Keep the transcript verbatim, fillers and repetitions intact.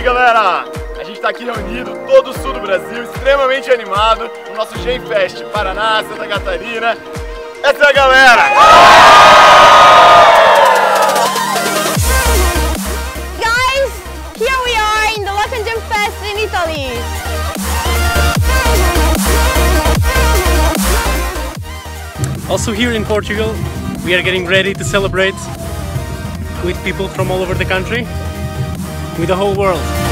galera! A gente está aqui reunido, todo o sul do Brasil, extremamente animado, no nosso Genfest, Paraná, Santa Catarina. Essa é a galera! Guys, here we are in the Local Genfest in Italy. Also here in Portugal, we are getting ready to celebrate with people from all over the country, with the whole world.